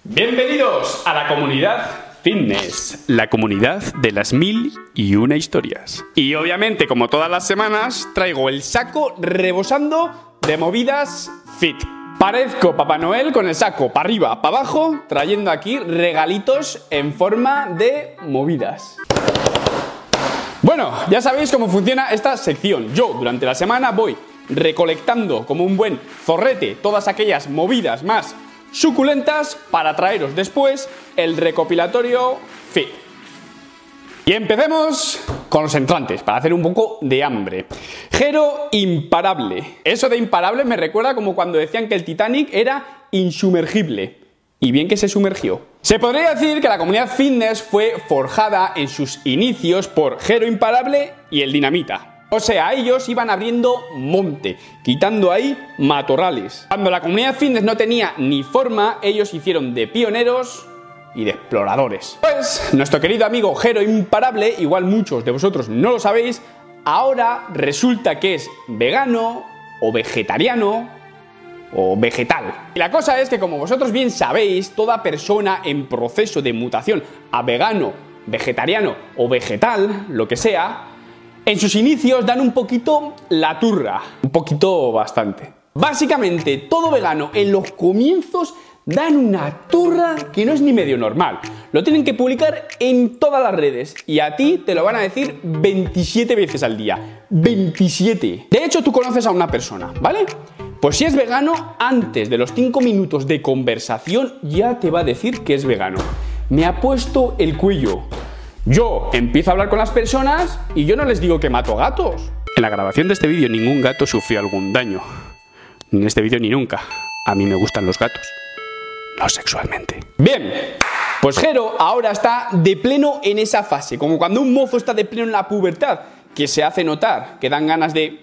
Bienvenidos a la comunidad fitness, la comunidad de las 1001 historias. Y obviamente, como todas las semanas, traigo el saco rebosando de movidas fit. Parezco Papá Noel con el saco para arriba, para abajo, trayendo aquí regalitos en forma de movidas. Bueno, ya sabéis cómo funciona esta sección. Yo durante la semana voy recolectando como un buen zorrete todas aquellas movidas más suculentas para traeros después el recopilatorio fit. Y empecemos con los entrantes, para hacer un poco de hambre. Jero imparable. Eso de imparable me recuerda como cuando decían que el Titanic era insumergible. Y bien que se sumergió. Se podría decir que la comunidad fitness fue forjada en sus inicios por Jero imparable y el Dinamita. O sea, ellos iban abriendo monte, quitando ahí matorrales. Cuando la comunidad fitness no tenía ni forma, ellos hicieron de pioneros y de exploradores. Pues nuestro querido amigo Jero imparable, igual muchos de vosotros no lo sabéis, ahora resulta que es vegano o vegetariano o vegetal. Y la cosa es que, como vosotros bien sabéis, toda persona en proceso de mutación a vegano, vegetariano o vegetal, lo que sea, en sus inicios dan un poquito la turra, un poquito bastante. Básicamente, todo vegano en los comienzos dan una turra que no es ni medio normal. Lo tienen que publicar en todas las redes y a ti te lo van a decir 27 veces al día. 27. De hecho, tú conoces a una persona, ¿vale? Pues si es vegano, antes de los 5 minutos de conversación ya te va a decir que es vegano. Me ha puesto el cuello. Yo empiezo a hablar con las personas y yo no les digo que mato gatos. En la grabación de este vídeo ningún gato sufrió algún daño. Ni en este vídeo ni nunca. A mí me gustan los gatos. No sexualmente. Bien, pues Jero ahora está de pleno en esa fase. Como cuando un mozo está de pleno en la pubertad, que se hace notar, que dan ganas de...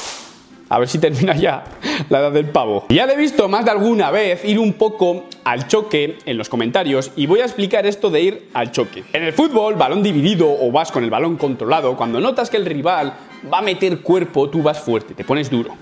A ver si termina ya la edad del pavo. Ya le he visto más de alguna vez ir un poco al choque en los comentarios y voy a explicar esto de ir al choque. En el fútbol, balón dividido o vas con el balón controlado, cuando notas que el rival va a meter cuerpo, tú vas fuerte, te pones duro.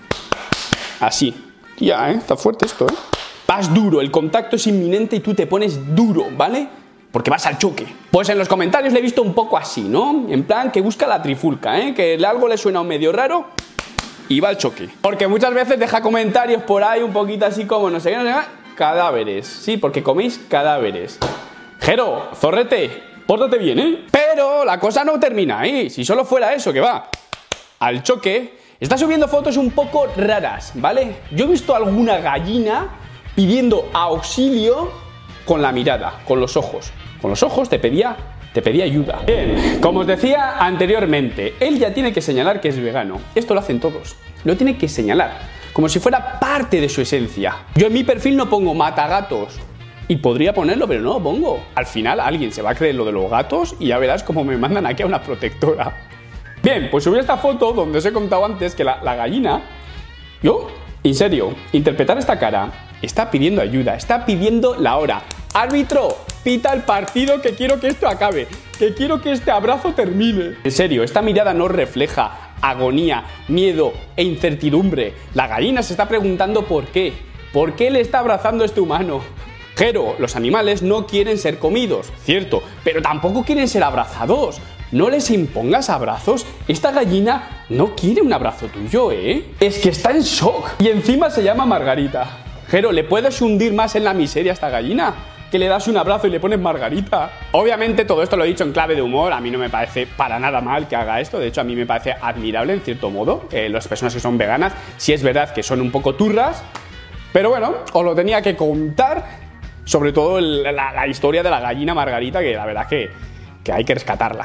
Así. Ya, está fuerte esto, Vas duro, el contacto es inminente y tú te pones duro, ¿vale? Porque vas al choque. Pues en los comentarios le he visto un poco así, ¿no? En plan que busca la trifulca, que algo le suena un medio raro y va al choque. Porque muchas veces deja comentarios por ahí un poquito así como no sé qué, cadáveres. Sí, porque coméis cadáveres. Jero, zorrete, pórtate bien, Pero la cosa no termina ahí. Si solo fuera eso, que va al choque. Está subiendo fotos un poco raras, ¿vale? Yo he visto alguna gallina pidiendo auxilio con la mirada, con los ojos. Con los ojos te pedía ayuda. Bien, como os decía anteriormente, él ya tiene que señalar que es vegano. Esto lo hacen todos. Lo tiene que señalar, como si fuera parte de su esencia. Yo en mi perfil no pongo matagatos. Y podría ponerlo, pero no lo pongo. Al final alguien se va a creer lo de los gatos y ya verás cómo me mandan aquí a una protectora. Bien, pues subí esta foto donde os he contado antes que la gallina... Yo, en serio, interpretar esta cara, está pidiendo ayuda, está pidiendo la hora. Árbitro, pita el partido, que quiero que esto acabe, que quiero que este abrazo termine. En serio, esta mirada no refleja agonía, miedo e incertidumbre. La gallina se está preguntando por qué. ¿Por qué le está abrazando este humano? Jero, los animales no quieren ser comidos, cierto, pero tampoco quieren ser abrazados. No les impongas abrazos. Esta gallina no quiere un abrazo tuyo, Es que está en shock. Y encima se llama Margarita. Jero, ¿le puedes hundir más en la miseria a esta gallina? Que le das un abrazo y le pones Margarita. Obviamente todo esto lo he dicho en clave de humor. A mí no me parece para nada mal que haga esto. De hecho, a mí me parece admirable en cierto modo. Las personas que son veganas, sí es verdad que son un poco turras. Pero bueno, os lo tenía que contar. Sobre todo la historia de la gallina Margarita, que la verdad que hay que rescatarla.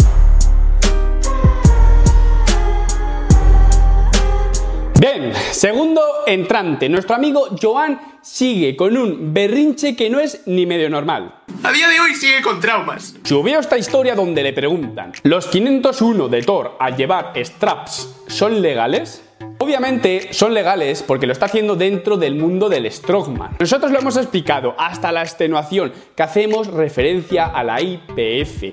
Bien, segundo entrante. Nuestro amigo Joan sigue con un berrinche que no es ni medio normal. A día de hoy sigue con traumas. Subió esta historia donde le preguntan: ¿los 501 de Thor al llevar straps son legales? Obviamente son legales porque lo está haciendo dentro del mundo del strongman. Nosotros lo hemos explicado hasta la extenuación, que hacemos referencia a la IPF.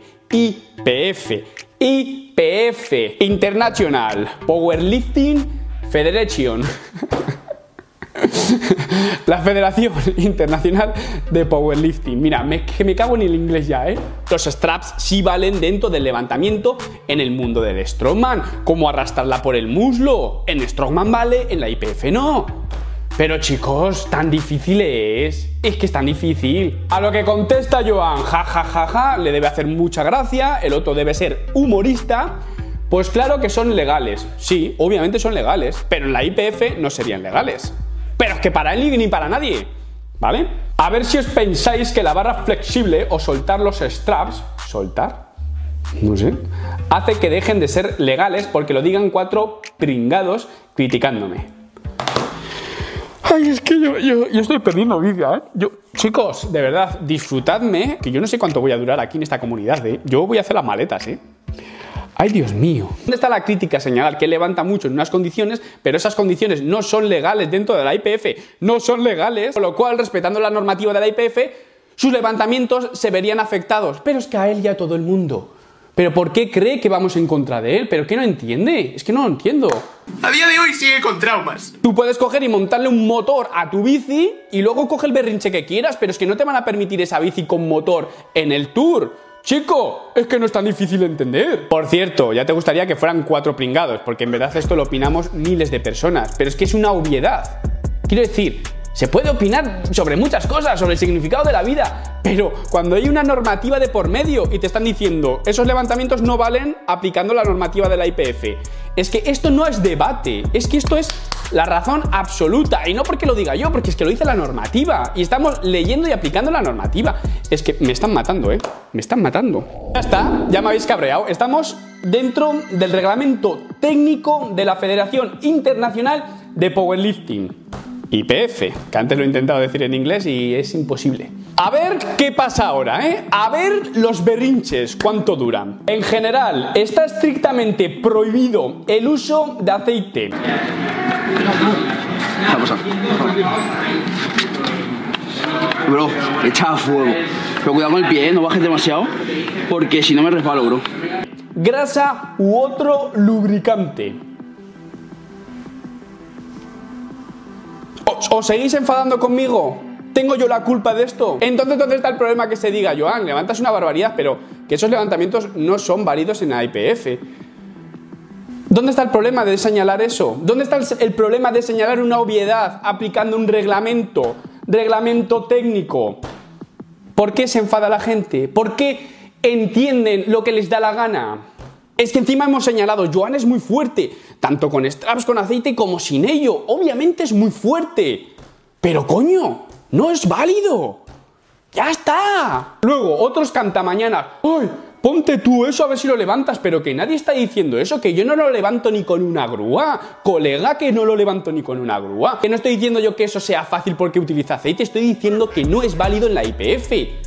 IPF, International Powerlifting Federation. La Federación Internacional de Powerlifting. Mira, que me cago en el inglés ya, ¿eh? Los straps sí valen dentro del levantamiento en el mundo del strongman, como arrastrarla por el muslo. En strongman vale, en la IPF no. Pero chicos, tan difícil es que es tan difícil. A lo que contesta Joan, ja, ja, ja, ja, le debe hacer mucha gracia, el otro debe ser humorista. Pues claro que son legales, sí, obviamente son legales, pero en la IPF no serían legales. Pero es que para él ni para nadie, ¿vale? A ver si os pensáis que la barra flexible o soltar los straps, ¿soltar? No sé, hace que dejen de ser legales porque lo digan 4 pringados criticándome. Ay, es que yo estoy perdiendo vida, ¿eh? Chicos, de verdad, disfrutadme, que yo no sé cuánto voy a durar aquí en esta comunidad, ¿eh? Yo voy a hacer las maletas, ¿eh? ¡Ay, Dios mío! ¿Dónde está la crítica? Señalar que levanta mucho en unas condiciones, pero esas condiciones no son legales dentro de la IPF, no son legales, con lo cual, respetando la normativa de la IPF, sus levantamientos se verían afectados. Pero es que a él y a todo el mundo. ¿Pero por qué cree que vamos en contra de él? ¿Pero qué no entiende? Es que no lo entiendo. A día de hoy sigue con traumas. Tú puedes coger y montarle un motor a tu bici y luego coge el berrinche que quieras, pero es que no te van a permitir esa bici con motor en el Tour. Chico, es que no es tan difícil de entender. Por cierto, ya te gustaría que fueran 4 pringados, porque en verdad esto lo opinamos miles de personas, pero es que es una obviedad. Quiero decir, se puede opinar sobre muchas cosas, sobre el significado de la vida, pero cuando hay una normativa de por medio y te están diciendo esos levantamientos no valen aplicando la normativa de la IPF, es que esto no es debate, es que esto es la razón absoluta, y no porque lo diga yo, porque es que lo dice la normativa y estamos leyendo y aplicando la normativa. Es que me están matando, me están matando. Ya está, ya me habéis cabreado. Estamos dentro del reglamento técnico de la Federación Internacional de Powerlifting, IPF, que antes lo he intentado decir en inglés y es imposible. A ver qué pasa ahora, ¿eh? A ver los berrinches, cuánto duran. En general, está estrictamente prohibido el uso de aceite. ¿Qué está pasando? Bro, echa a fuego. Pero cuidado con el pie, no bajes demasiado, porque si no me resbalo, bro. Grasa u otro lubricante. ¿Os seguís enfadando conmigo? ¿Tengo yo la culpa de esto? Entonces, ¿dónde está el problema que se diga, Joan, levantas una barbaridad, pero que esos levantamientos no son válidos en la IPF? ¿Dónde está el problema de señalar eso? ¿Dónde está el problema de señalar una obviedad aplicando un reglamento técnico? ¿Por qué se enfada la gente? ¿Por qué entienden lo que les da la gana? Es que encima hemos señalado, Joan es muy fuerte, tanto con straps con aceite como sin ello. Obviamente es muy fuerte, pero coño, no es válido. ¡Ya está! Luego, otros cantamañanas. ¡Ay! Ponte tú eso a ver si lo levantas, pero que nadie está diciendo eso, que yo no lo levanto ni con una grúa. Colega, que no lo levanto ni con una grúa. Que no estoy diciendo yo que eso sea fácil porque utiliza aceite, estoy diciendo que no es válido en la IPF.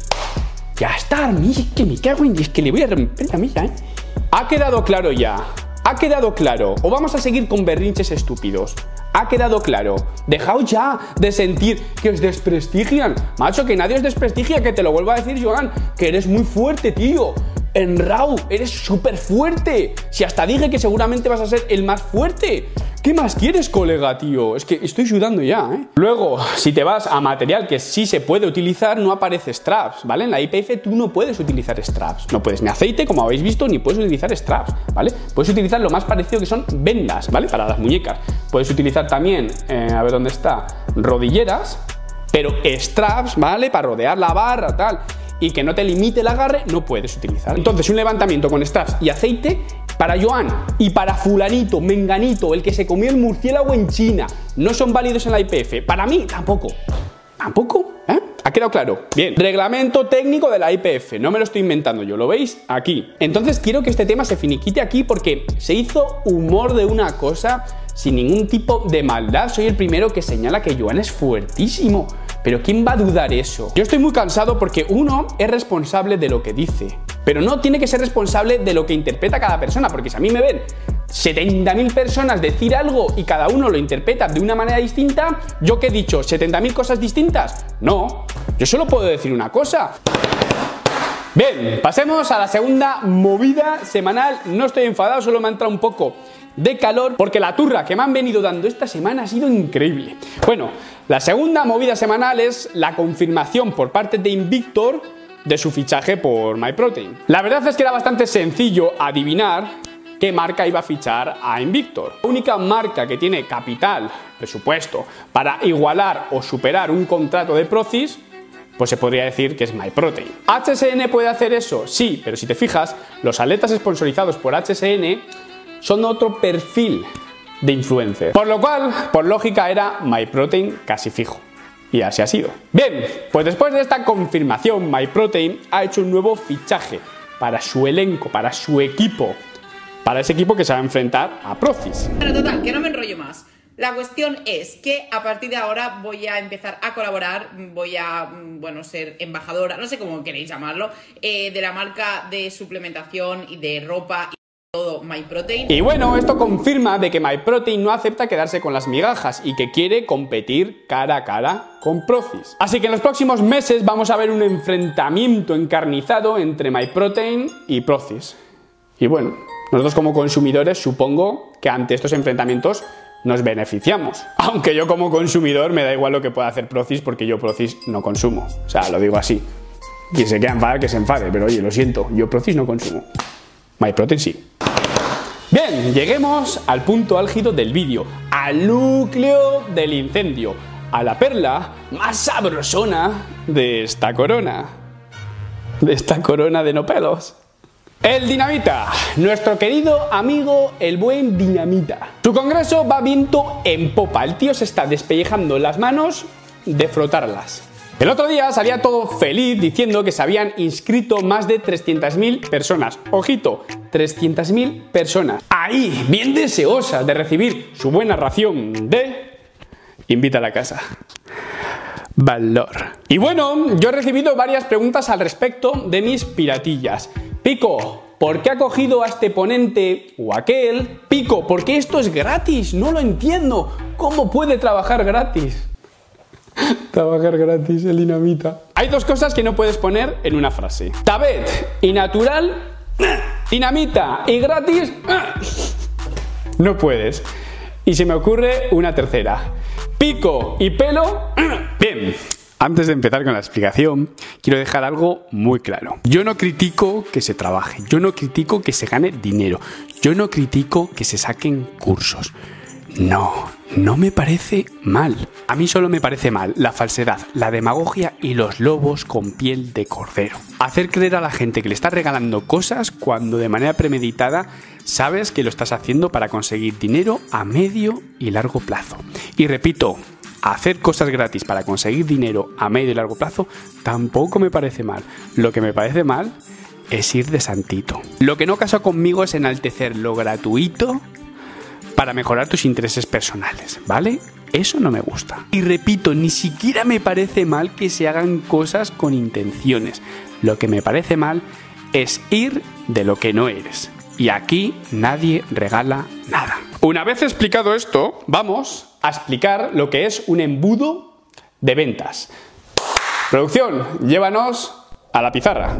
Ya está, es que me cago en... es que le voy a romper la mesa, ¿eh? Ha quedado claro ya. Ha quedado claro. O vamos a seguir con berrinches estúpidos. Ha quedado claro. Dejaos ya de sentir que os desprestigian. Macho, que nadie os desprestigia, que te lo vuelvo a decir, Joan, que eres muy fuerte, tío. En RAW, eres súper fuerte. Si hasta dije que seguramente vas a ser el más fuerte. ¿Qué más quieres, colega, tío? Es que estoy sudando ya, ¿eh? Luego, si te vas a material que sí se puede utilizar, no aparece straps, ¿vale? En la IPF tú no puedes utilizar straps. No puedes ni aceite, como habéis visto, ni puedes utilizar straps, ¿vale? Puedes utilizar lo más parecido que son vendas, ¿vale? Para las muñecas. Puedes utilizar también, a ver dónde está, rodilleras, pero straps, ¿vale? Para rodear la barra, tal, y que no te limite el agarre, no puedes utilizar. Entonces, un levantamiento con straps y aceite, para Joan y para fulanito, menganito, el que se comió el murciélago en China, no son válidos en la IPF. Para mí, tampoco. ¿Tampoco? ¿Eh? ¿Ha quedado claro? Bien. Reglamento técnico de la IPF. No me lo estoy inventando yo, ¿lo veis? Aquí. Entonces quiero que este tema se finiquite aquí porque se hizo humor de una cosa sin ningún tipo de maldad. Soy el primero que señala que Joan es fuertísimo. Pero ¿quién va a dudar eso? Yo estoy muy cansado porque uno es responsable de lo que dice, pero no tiene que ser responsable de lo que interpreta cada persona, porque si a mí me ven 70.000 personas decir algo y cada uno lo interpreta de una manera distinta, ¿yo qué he dicho? ¿70.000 cosas distintas? No, yo solo puedo decir una cosa. Bien, pasemos a la segunda movida semanal. No estoy enfadado, solo me ha entrado un poco de calor porque la turra que me han venido dando esta semana ha sido increíble. Bueno, la segunda movida semanal es la confirmación por parte de Invictor de su fichaje por MyProtein. La verdad es que era bastante sencillo adivinar qué marca iba a fichar a Invictor. La única marca que tiene capital, presupuesto, para igualar o superar un contrato de Procis, pues se podría decir que es MyProtein. ¿HSN puede hacer eso? Sí, pero si te fijas, los atletas sponsorizados por HSN son otro perfil de influencer. Por lo cual, por lógica, era MyProtein casi fijo. Y así ha sido. Bien, pues después de esta confirmación, MyProtein ha hecho un nuevo fichaje para su elenco, para su equipo, para ese equipo que se va a enfrentar a Procis. Pero total, que no me enrollo más. La cuestión es que a partir de ahora voy a empezar a colaborar, voy a, bueno, ser embajadora, no sé cómo queréis llamarlo, de la marca de suplementación y de ropa y todo MyProtein. Y bueno, esto confirma de que MyProtein no acepta quedarse con las migajas y que quiere competir cara a cara con Procis. Así que en los próximos meses vamos a ver un enfrentamiento encarnizado entre MyProtein y Procis. Y bueno, nosotros como consumidores supongo que ante estos enfrentamientos nos beneficiamos. Aunque yo como consumidor me da igual lo que pueda hacer Procis porque yo Procis no consumo. O sea, lo digo así. Quien se quiera enfadar, que se enfade. Pero oye, lo siento, yo Procis no consumo. MyProtein sí. Bien, lleguemos al punto álgido del vídeo. Al núcleo del incendio. A la perla más sabrosona de esta corona. De esta corona de no pelos. El Dinamita, nuestro querido amigo el buen Dinamita. Su congreso va viento en popa, el tío se está despellejando las manos de frotarlas. El otro día salía todo feliz diciendo que se habían inscrito más de 300.000 personas. Ojito, 300.000 personas. Ahí, bien deseosas de recibir su buena ración de... Invita a la casa. Valor. Y bueno, yo he recibido varias preguntas al respecto de mis piratillas. Pico, ¿por qué ha cogido a este ponente o aquel? Pico, ¿por qué esto es gratis? No lo entiendo. ¿Cómo puede trabajar gratis? Trabajar gratis, el Dinamita. Hay dos cosas que no puedes poner en una frase. Tabet y natural, Dinamita y gratis, no puedes. Y se me ocurre una tercera. Pico y pelo, bien. Antes de empezar con la explicación, quiero dejar algo muy claro. Yo no critico que se trabaje, yo no critico que se gane dinero, yo no critico que se saquen cursos. No me parece mal. A mí solo me parece mal la falsedad, la demagogia y los lobos con piel de cordero. Hacer creer a la gente que le estás regalando cosas cuando de manera premeditada sabes que lo estás haciendo para conseguir dinero a medio y largo plazo. Y repito, hacer cosas gratis para conseguir dinero a medio y largo plazo tampoco me parece mal. Lo que me parece mal es ir de santito. Lo que no casa conmigo es enaltecer lo gratuito para mejorar tus intereses personales, ¿vale? Eso no me gusta. Y repito, ni siquiera me parece mal que se hagan cosas con intenciones. Lo que me parece mal es ir de lo que no eres. Y aquí nadie regala nada. Una vez explicado esto, vamos a explicar lo que es un embudo de ventas. Producción, llévanos a la pizarra.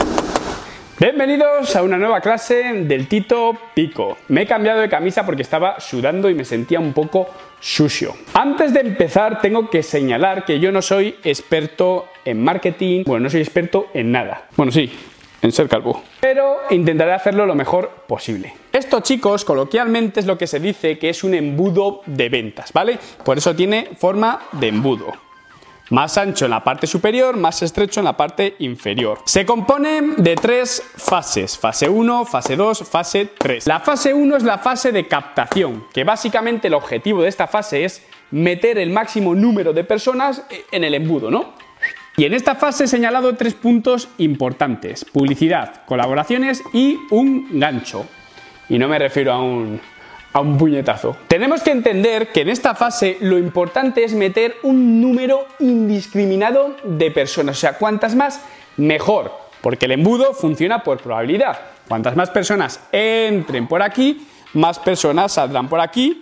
Bienvenidos a una nueva clase del Tito Pico. Me he cambiado de camisa porque estaba sudando y me sentía un poco sucio. Antes de empezar tengo que señalar que yo no soy experto en marketing, bueno, no soy experto en nada. Bueno, sí, en ser calvo. Pero intentaré hacerlo lo mejor posible. Esto, chicos, coloquialmente es lo que se dice que es un embudo de ventas, ¿vale? Por eso tiene forma de embudo. Más ancho en la parte superior, más estrecho en la parte inferior. Se compone de 3 fases. Fase 1, fase 2, fase 3. La fase 1 es la fase de captación, que básicamente el objetivo de esta fase es meter el máximo número de personas en el embudo, ¿no? Y en esta fase he señalado 3 puntos importantes: publicidad, colaboraciones y un gancho. Y no me refiero a un puñetazo. Tenemos que entender que en esta fase lo importante es meter un número indiscriminado de personas. O sea, cuantas más, mejor. Porque el embudo funciona por probabilidad. Cuantas más personas entren por aquí, más personas saldrán por aquí,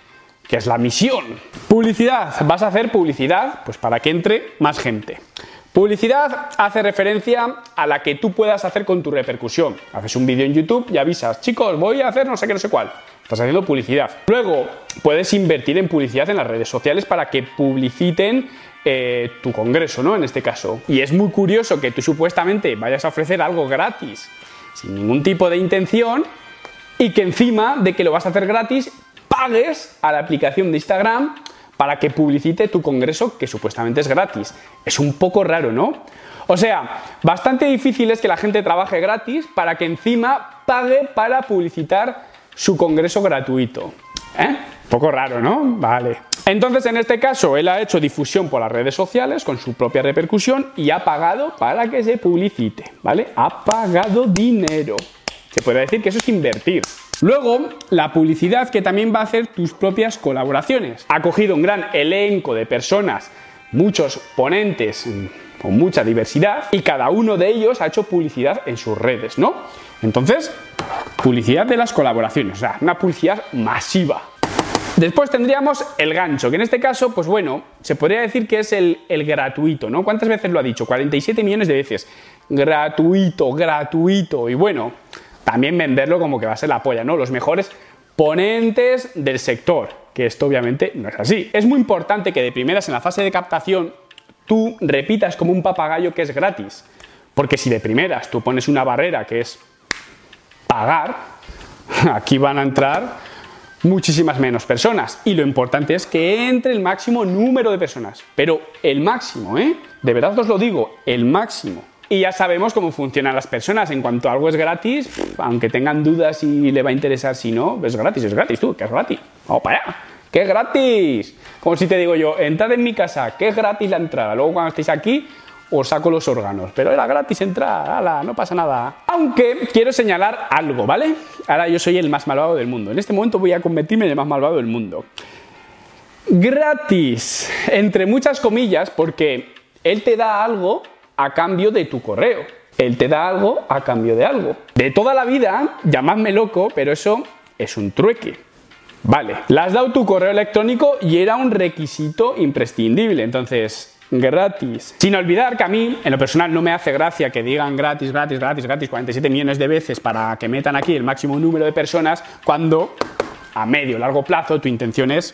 que es la misión. Publicidad. Vas a hacer publicidad pues para que entre más gente. Publicidad hace referencia a la que tú puedas hacer con tu repercusión. Haces un vídeo en YouTube y avisas, chicos, voy a hacer no sé qué, no sé cuál. Estás haciendo publicidad. Luego, puedes invertir en publicidad en las redes sociales para que publiciten tu congreso, ¿no? En este caso. Y es muy curioso que tú supuestamente vayas a ofrecer algo gratis, sin ningún tipo de intención, y que encima de que lo vas a hacer gratis, pagues a la aplicación de Instagram para que publicite tu congreso, que supuestamente es gratis. Es un poco raro, ¿no? O sea, bastante difícil es que la gente trabaje gratis para que encima pague para publicitar su congreso gratuito. Un poco raro, ¿no? Vale. Entonces, en este caso, él ha hecho difusión por las redes sociales con su propia repercusión y ha pagado para que se publicite, ¿vale? Ha pagado dinero. Se puede decir que eso es invertir. Luego, la publicidad, que también va a hacer tus propias colaboraciones. Ha cogido un gran elenco de personas, muchos ponentes con mucha diversidad, y cada uno de ellos ha hecho publicidad en sus redes, ¿no? Entonces, publicidad de las colaboraciones, o sea, una publicidad masiva. Después tendríamos el gancho, que en este caso, pues bueno, se podría decir que es el gratuito, ¿no? ¿Cuántas veces lo ha dicho? 47 millones de veces. Gratuito, gratuito. Y bueno, también venderlo como que va a ser la polla, ¿no? Los mejores ponentes del sector, que esto obviamente no es así. Es muy importante que de primeras en la fase de captación tú repitas como un papagayo que es gratis. Porque si de primeras tú pones una barrera que es pagar, aquí van a entrar muchísimas menos personas, y lo importante es que entre el máximo número de personas, pero el máximo, de verdad os lo digo, el máximo. Y ya sabemos cómo funcionan las personas. En cuanto algo es gratis, aunque tengan dudas si le va a interesar, si no, es gratis, tú, que es gratis. Vamos para allá, que es gratis. Como si te digo yo, entrad en mi casa, que es gratis la entrada. Luego cuando estéis aquí, os saco los órganos. Pero era gratis entrar, ala, no pasa nada. Aunque quiero señalar algo, ¿vale? Ahora yo soy el más malvado del mundo. En este momento voy a convertirme en el más malvado del mundo. Gratis, entre muchas comillas, porque él te da algo a cambio de tu correo. Él te da algo a cambio de algo. De toda la vida, llamadme loco, pero eso es un trueque. Vale, le has dado tu correo electrónico y era un requisito imprescindible. Entonces, gratis. Sin olvidar que a mí, en lo personal, no me hace gracia que digan gratis, gratis, gratis, gratis 47 millones de veces para que metan aquí el máximo número de personas, cuando a medio o largo plazo tu intención es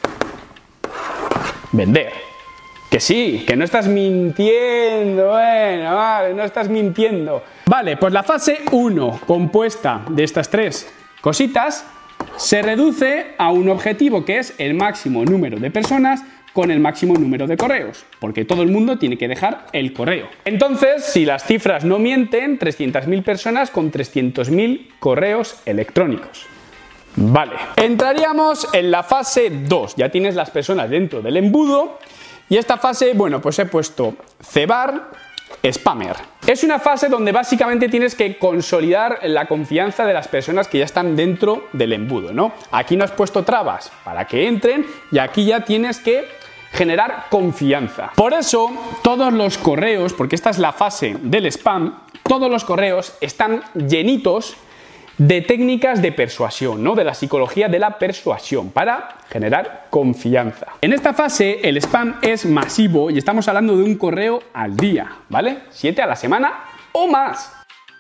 vender. Que sí, que no estás mintiendo, bueno, vale, no estás mintiendo. Vale, pues la fase 1, compuesta de estas tres cositas, se reduce a un objetivo que es el máximo número de personas con el máximo número de correos, porque todo el mundo tiene que dejar el correo. Entonces, si las cifras no mienten, 300.000 personas con 300.000 correos electrónicos. Vale, entraríamos en la fase 2, ya tienes las personas dentro del embudo. Y esta fase, bueno, pues he puesto cebar, spammer. Es una fase donde básicamente tienes que consolidar la confianza de las personas que ya están dentro del embudo, ¿no? Aquí no has puesto trabas para que entren y aquí ya tienes que generar confianza. Por eso, todos los correos, porque esta es la fase del spam, todos los correos están llenitos de técnicas de persuasión, ¿no? De la psicología de la persuasión para generar confianza. En esta fase el spam es masivo y estamos hablando de un correo al día, ¿vale? 7 a la semana o más.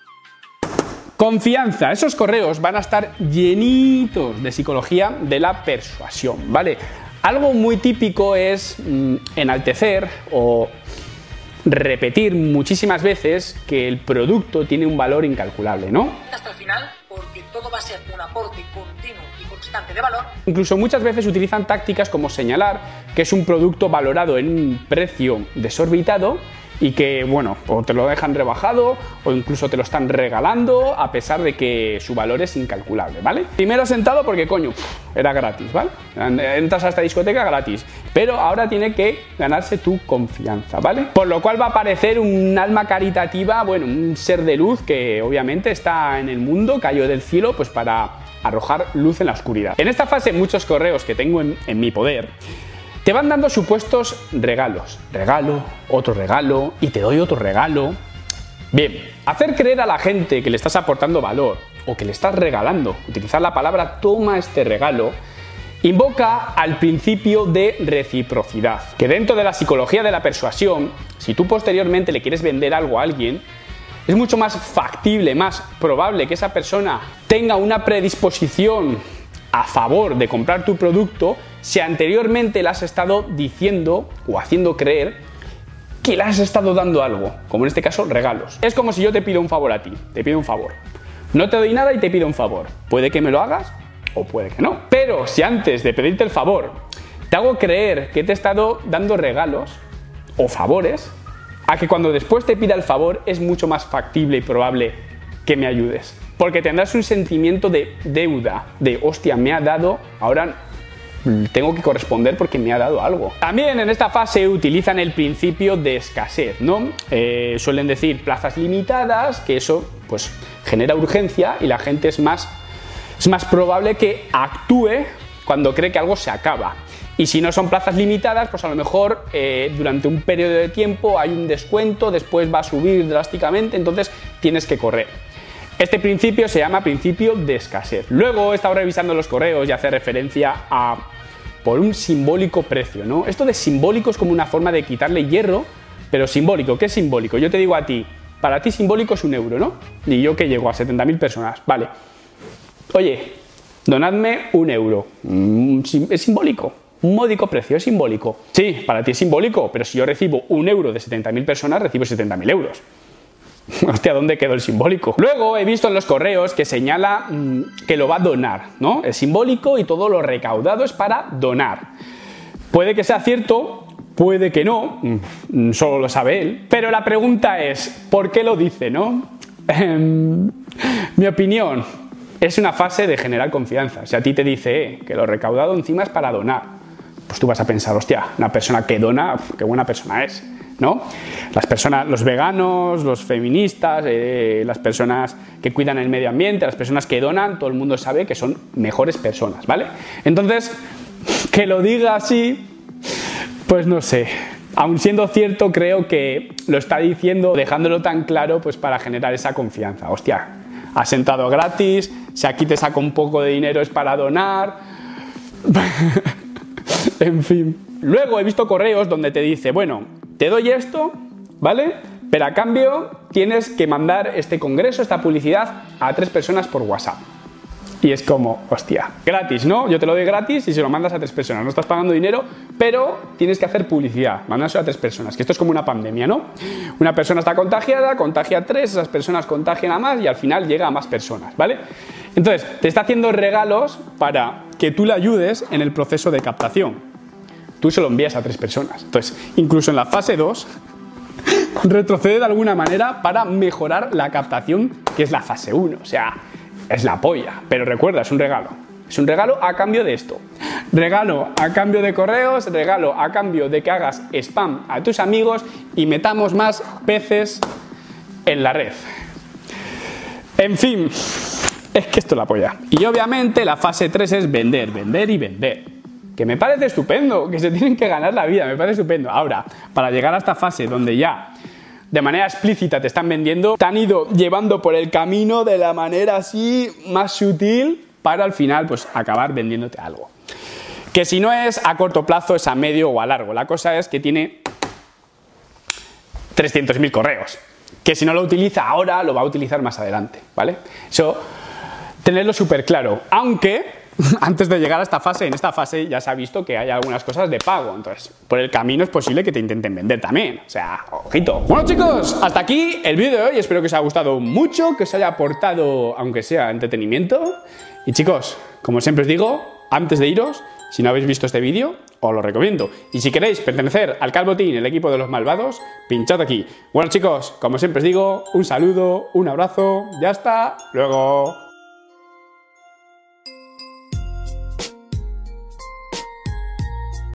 Confianza. Esos correos van a estar llenitos de psicología de la persuasión, ¿vale? Algo muy típico es enaltecer o repetir muchísimas veces que el producto tiene un valor incalculable, ¿no? Hasta el final, porque todo va a ser un aporte continuo y constante de valor. Incluso muchas veces utilizan tácticas como señalar que es un producto valorado en un precio desorbitado y que, bueno, o te lo dejan rebajado o incluso te lo están regalando a pesar de que su valor es incalculable, ¿vale? Primero sentado porque, coño, era gratis, ¿vale? Entras a esta discoteca gratis, pero ahora tiene que ganarse tu confianza, ¿vale? Por lo cual va a aparecer un alma caritativa, bueno, un ser de luz que obviamente está en el mundo, cayó del cielo, pues para arrojar luz en la oscuridad. En esta fase, muchos correos que tengo en mi poder te van dando supuestos regalos. Regalo, otro regalo, y te doy otro regalo. Bien, hacer creer a la gente que le estás aportando valor o que le estás regalando, utilizar la palabra toma este regalo, Invoca al principio de reciprocidad, que dentro de la psicología de la persuasión, si tú posteriormente le quieres vender algo a alguien, es mucho más factible, más probable que esa persona tenga una predisposición a favor de comprar tu producto si anteriormente le has estado diciendo o haciendo creer que le has estado dando algo, como en este caso regalos. Es como si yo te pido un favor a ti, te pido un favor. No te doy nada y te pido un favor. Puede que me lo hagas o puede que no. Pero si antes de pedirte el favor te hago creer que te he estado dando regalos o favores, a que cuando después te pida el favor es mucho más factible y probable que me ayudes. Porque tendrás un sentimiento de deuda, de hostia, me ha dado, ahora tengo que corresponder porque me ha dado algo. También en esta fase utilizan el principio de escasez, ¿no? Suelen decir plazas limitadas, que eso pues genera urgencia y la gente es más probable que actúe cuando cree que algo se acaba. Y si no son plazas limitadas, pues a lo mejor durante un periodo de tiempo hay un descuento, después va a subir drásticamente, entonces tienes que correr. Este principio se llama principio de escasez. Luego he estado revisando los correos y hace referencia a por un simbólico precio, ¿no? Esto de simbólico es como una forma de quitarle hierro, pero simbólico. ¿Qué es simbólico? Yo te digo a ti, para ti simbólico es 1 euro, ¿no? Y yo que llego a 70.000 personas, vale. Oye, donadme 1 euro. Es simbólico. Un módico precio, es simbólico. Sí, para ti es simbólico, pero si yo recibo 1 euro de 70.000 personas, recibo 70.000 euros. Hostia, ¿dónde quedó el simbólico? Luego he visto en los correos que señala que lo va a donar, ¿no? Es simbólico y todo lo recaudado es para donar. Puede que sea cierto, puede que no, solo lo sabe él. Pero la pregunta es, ¿por qué lo dice, no? Mi opinión, es una fase de generar confianza. Si a ti te dice que lo recaudado encima es para donar, pues tú vas a pensar, hostia, una persona que dona, qué buena persona es, ¿no? Las personas, los veganos, los feministas, las personas que cuidan el medio ambiente, las personas que donan, todo el mundo sabe que son mejores personas, ¿vale? Entonces, que lo diga así, pues no sé. Aun siendo cierto, creo que lo está diciendo dejándolo tan claro pues para generar esa confianza. Hostia, has sentado gratis, si aquí te saco un poco de dinero es para donar. En fin. Luego he visto correos donde te dice, bueno, te doy esto, ¿vale? Pero a cambio tienes que mandar este congreso, esta publicidad a 3 personas por WhatsApp. Y es como, hostia, gratis, ¿no? Yo te lo doy gratis y se lo mandas a 3 personas. No estás pagando dinero, pero tienes que hacer publicidad. Mandárselo a 3 personas, que esto es como una pandemia, ¿no? Una persona está contagiada, contagia a 3, esas personas contagian a más y al final llega a más personas, ¿vale? Entonces, te está haciendo regalos para que tú le ayudes en el proceso de captación. Tú se lo envías a 3 personas. Entonces, incluso en la fase 2, retrocede de alguna manera para mejorar la captación, que es la fase 1. O sea, es la polla. Pero recuerda, es un regalo. Es un regalo a cambio de esto. Regalo a cambio de correos, regalo a cambio de que hagas spam a tus amigos y metamos más peces en la red. En fin, es que esto es la polla. Y obviamente la fase 3 es vender, vender y vender. Que me parece estupendo, que se tienen que ganar la vida, me parece estupendo. Ahora, para llegar a esta fase donde ya de manera explícita te están vendiendo, te han ido llevando por el camino de la manera así más sutil para al final pues acabar vendiéndote algo. Que si no es a corto plazo, es a medio o a largo. La cosa es que tiene 300.000 correos. Que si no lo utiliza ahora, lo va a utilizar más adelante, ¿vale? Eso, tenerlo súper claro. Aunque antes de llegar a esta fase, en esta fase ya se ha visto que hay algunas cosas de pago, entonces por el camino es posible que te intenten vender también, o sea, ojito. Bueno chicos, hasta aquí el vídeo de hoy, espero que os haya gustado mucho, que os haya aportado, aunque sea entretenimiento. Y chicos, como siempre os digo, antes de iros, si no habéis visto este vídeo, os lo recomiendo. Y si queréis pertenecer al Calvo Team, el equipo de los malvados, pinchad aquí. Bueno chicos, como siempre os digo, un saludo, un abrazo, ya está, luego.